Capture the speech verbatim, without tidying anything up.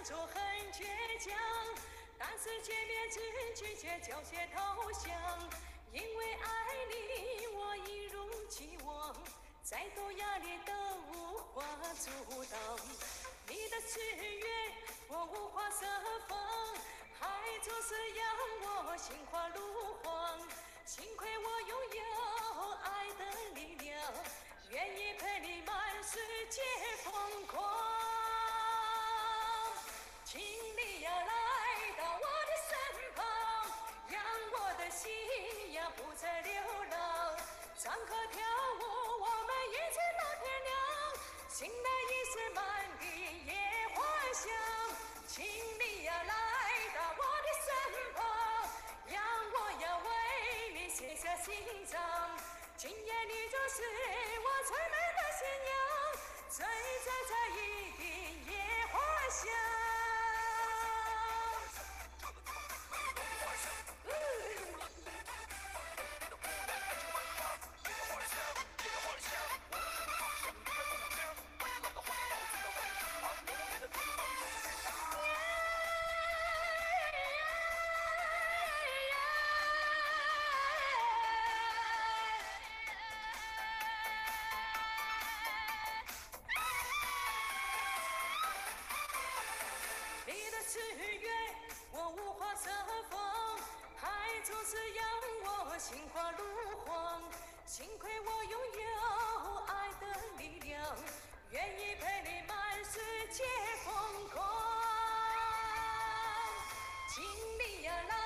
处很倔强，但是见面之拒绝就些投降。因为爱你，我一如既往，再多压力都无法阻挡。你的誓约我无法设防，爱总是让我心花怒放。幸亏我拥有爱的力量，愿意陪你满世界疯狂。请你呀来到我的身旁，让我的心呀不再流浪。唱歌跳舞，我们一起到天亮，醒来已是满地野花香。请你呀来到我的身旁，让我呀为你写下心脏。今夜你就是我最美的新娘，最最最一地野花香。誓约我无法设防，爱总是让我心花怒放。幸亏我拥有爱的力量，愿意陪你满世界疯狂。请你呀来